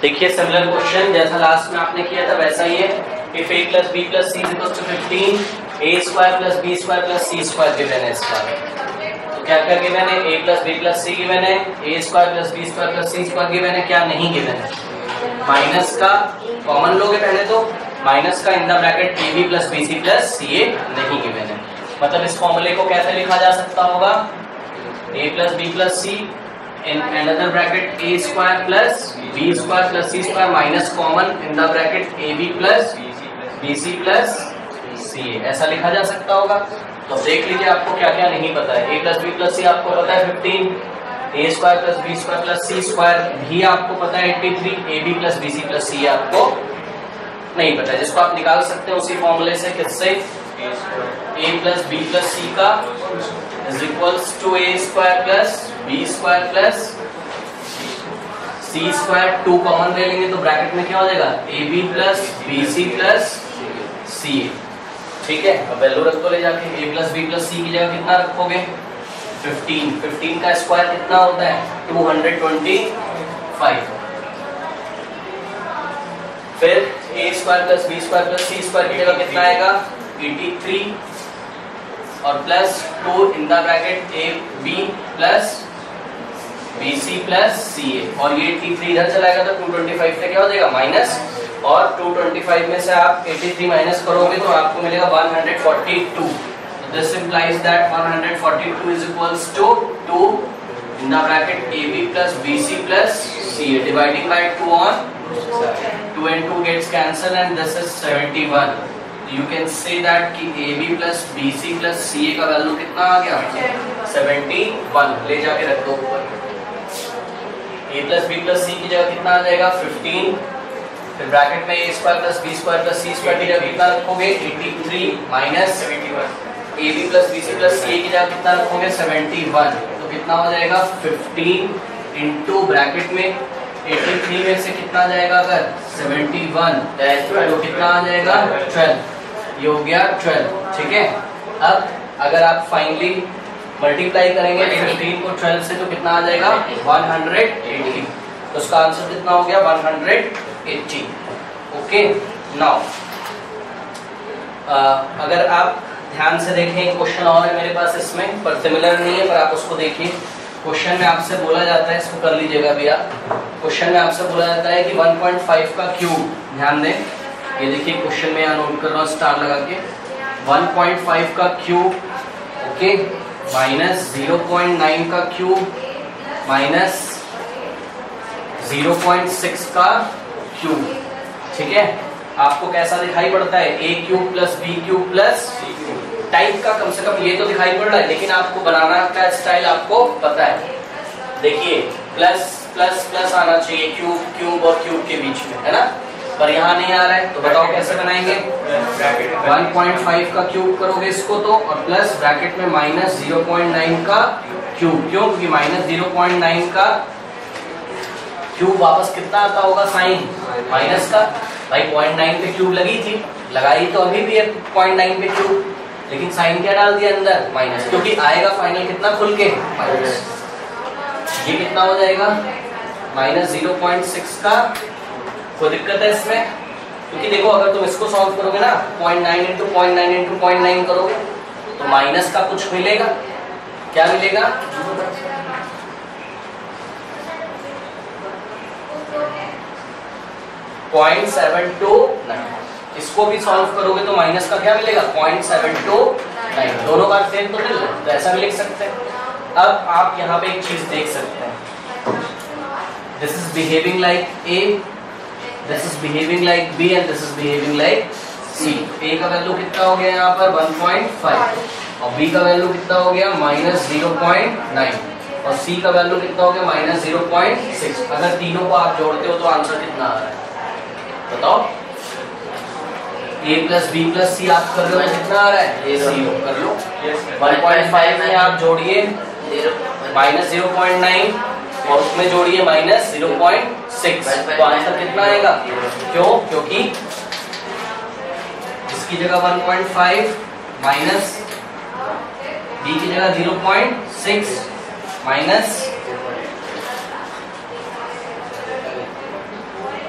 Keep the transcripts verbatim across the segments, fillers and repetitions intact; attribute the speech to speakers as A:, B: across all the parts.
A: देखिए similar question जैसा last में आपने किया था वैसा ही है। If a plus B plus C equal to fifteen, A square plus B square plus C square given है इसका। तो क्या क्या गिवन है? a plus B plus C given है, A square plus B square plus C square given है। क्या नहीं गिवन है? माइनस का कॉमन लोगे पहले तो, माइनस का in the bracket A B plus B C plus C A नहीं गिवन है। मतलब इस फॉर्मूले को कैसे लिखा जा सकता होगा? a plus B plus C in another bracket a square plus b square plus c square minus common in the bracket ab plus bc plus ca, ऐसा लिखा जा सकता होगा। तो देख लीजिए आपको क्या क्या नहीं पता है। a plus B plus C आपको पता है fifteen, a square plus B square plus C square भी आपको पता है eighty three, ab plus B C plus C आपको नहीं पता है, जिसको आप निकाल सकते हैं उसी फॉर्मूले से। किससे? a plus B plus C का is equals to a square plus b square plus c square, two common ले लेंगे तो ब्रैकेट में क्या हो जाएगा? ab plus bc plus ca। ठीक है, अब वैल्यू रख दो ले जाके। a plus b plus c की जगह कितना रखोगे? फिफ्टीन। फिफ्टीन का स्क्वायर कितना होता है? Two hundred twenty five. फिर a square plus b square plus c square की जगह कितना आएगा? एटी थ्री और plus two in the bracket A B plus B C plus C A, और ये एट्टी थ्री इधर चलाएगा तो टू ट्वेंटी फाइव से क्या हो जाएगा? माइनस, और टू ट्वेंटी फाइव में से आप एट्टी थ्री माइनस करोगे तो आपको मिलेगा one hundred forty two. This implies that one hundred forty two is equals to two in the bracket A B plus B C plus C A, dividing by two on two and two gets cancel and this is seventy one. You can say that कि A B plus B C plus C A का value कितना आ गया? Seventy one. ले जाके रख दो ऊपर। A plus B plus C की जगह कितना आ जाएगा? फिफ्टीन। फिर ब्रैकेट में A square plus B square plus C square की जगह कितना रखोगे? Eighty three minus seventy one. A B plus B C plus C A की जगह कितना रखोगे? Seventy one. तो कितना हो जाएगा? फिफ्टीन इंटू ब्रैकेट में एट्टी थ्री में से कितना जाएगा? अगर सेवेंटी वन तो कितना आ जाएगा? ट्वेल्व। ये हो गया ट्वेल्व। ठीक है, अब अगर आप फाइनली मल्टीप्लाई करेंगे फिफ्टीन को ट्वेल्व से तो कितना आ जाएगा? One hundred eighty. तो उसका आंसर कितना हो गया? One hundred eighty. Okay, now अगर आप ध्यान से देखें, क्वेश्चन और है मेरे पास इसमें, पर सिमिलर नहीं है, पर आप उसको देखिए। क्वेश्चन में आपसे बोला जाता है, इसको कर लीजिएगा भैया। क्वेश्चन में आपसे बोला जाता है कि वन पॉइंट फाइव का क्यूब, ध्यान दें, ये देखिए क्वेश्चन में यहाँ नोट कर रहा हूँ स्टार लगा के, वन पॉइंट फाइव का cube, okay, minus zero point nine का cube minus zero point six का क्यूब। ठीक है, आपको कैसा दिखाई पड़ता है? A cube plus B cube plus type का कम से कम ये तो दिखाई पड़ रहा है, लेकिन आपको बनाना का स्टाइल आपको पता है। देखिए प्लस प्लस प्लस आना चाहिए क्यूब क्यूब और क्यूब के बीच में, है ना, पर यहाँ नहीं आ रहा है। तो बताओ कैसे बनाएंगे? वन पॉइंट फाइव का क्यूब करोगे इसको तो, और प्लस ब्रैकेट में माइनस ज़ीरो पॉइंट नाइन का क्यूब। क्यों? क्योंकि माइनस ज़ीरो पॉइंट नाइन का क्यूब वापस कितना आता होगा? साइन माइनस का। भाई पॉइंट नाइन पे क्यूब लगी थी, लगाई तो अभी भी है पॉइंट नाइन पे क्यूब, लेकिन साइन क्या डाल दिया अंदर? माइनस, क्योंकि आएगा फाइनल कितना खुल के? माइनस। ये कितना हो जाएगा? माइनस ज़ीरो पॉइंट सिक्स का। कोई दिक्कत है इसमें? क्योंकि देखो अगर तुम इसको सॉल्व करोगे ना, point nine into point nine into point nine करोगे तो माइनस का कुछ मिलेगा। क्या मिलेगा? Point seven two nine. इसको भी सॉल्व करोगे तो माइनस का क्या मिलेगा? Point seven two nine. दोनों बार सेम तो मिल रहा है, तो ऐसा भी लिख सकते हैं। अब आप यहाँ पे एक चीज देख सकते हैं, this is behaving like A, this is behaving like B and this is behaving like C. A का वैल्यू कितना हो गया यहाँ पर? वन पॉइंट फाइव, और बी का वैल्यू कितना हो गया? माइनस ज़ीरो पॉइंट नाइन, और सी का वैल्यू कितना हो गया? Minus zero point six. अगर तीनों को आप जोड़ते हो तो आंसर कितना आ रहा है बताओ? a plus B plus C आप कर रहे हो, कितना आ रहा है? ये जीरो कर लो। वन पॉइंट फाइव में आप जोड़िए माइनस ज़ीरो पॉइंट नाइन, और उसमें जोड़िए माइनस ज़ीरो पॉइंट सिक्स, तो आंसर कितना आएगा? क्यों? क्योंकि इसकी जगह one point five minus B की जगह zero point six minus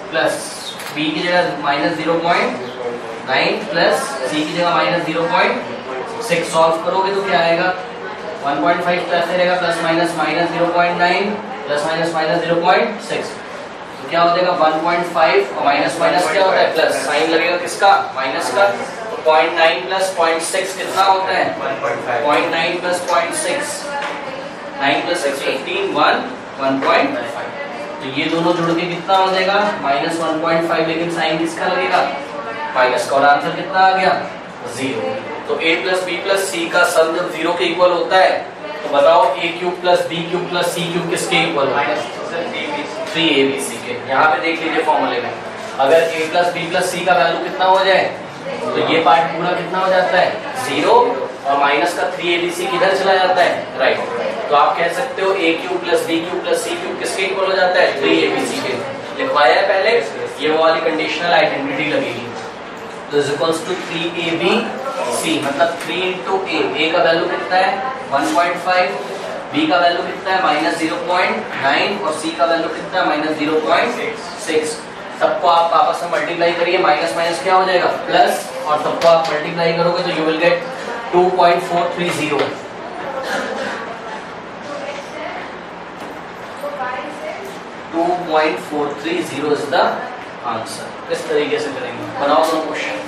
A: plus B की जगह minus zero point nine plus C की जगह minus zero point six. Solve करोगे तो क्या आएगा, वन पॉइंट फाइव प्लस रहेगा plus minus minus zero point nine plus minus minus zero point six. तो क्या हो जाएगा वन पॉइंट फाइव और माइनस माइनस क्या होता है प्लस, साइन लगेगा किसका, माइनस का। तो point nine plus point six कितना होता है, point nine plus point six, nine plus six fifteen, one one point five. तो ये दोनों जुड़ के कितना हो जाएगा माइनस वन पॉइंट फाइव, लेकिन साइन किसका लगेगा, माइनस का। और आंसर कितना आ गया, जीरो। तो a plus B plus C का सम जब जीरो के इक्वल होता है तो बताओ a cube plus B cube plus C cube किसके इक्वल होता है, थ्री ए बी सी के। यहाँ पे देख लीजिए फॉर्मूले में, अगर a plus B plus C का वैल्यू कितना हो जाए तो ये पार्ट पूरा कितना हो जाता है, जीरो, और माइनस का थ्री ए बी सी किधर चला जाता है, राइट। तो आप कह सकते हो a cube plus B cube plus C cube किसके इक्वल हो जाता है, थ्री ए बी सी के। लिखवाया है पहले, ये वो वाली कंडीशनल आइडेंटिटी लगेगी। तो is equals to three A B C, मतलब थ्री इंटू ए, ए का वैल्यू कितना है वन पॉइंट फाइव, बी का वैल्यू कितना है माइनस जीरो पॉइंट नाइन और सी का वैल्यू कितना है माइनस जीरो पॉइंट सिक्स। सबको आप आपस में मल्टीप्लाई करिए, माइनस माइनस क्या हो जाएगा प्लस, और सबको आप मल्टीप्लाई करोगे तो you will get two point four three zero. Two point four three zero is the answer. इस तरीके से करेंगे, बनाओ दो क्वेश्चन।